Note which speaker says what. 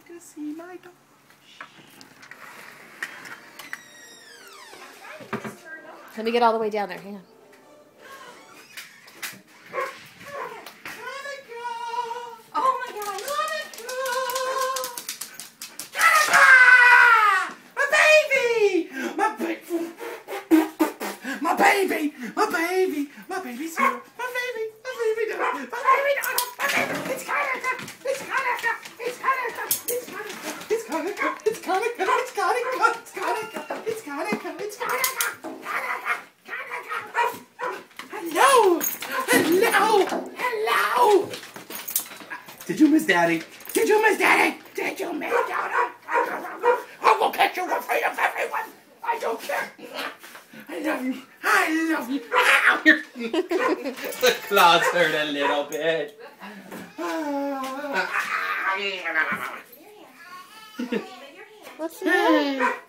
Speaker 1: to see my dog.
Speaker 2: Let me get all the way down there. Hang on.
Speaker 1: Oh my God! My baby's here. My baby dog. It's Hanukkah. It's Hanukkah. It's Hanukkah. It's Hanukkah. It's Hanukkah. It's Hanukkah. It's Hanukkah. It's Hanukkah. It's Hanukkah. It's Hanukkah. Hello. Hello. Hello. Did you miss Daddy? Did you miss Daddy? Did you miss Daddy? I will catch you in front of everyone. I don't care. I love you. I love you. Ow! The claws hurt a little bit.
Speaker 2: What's the matter?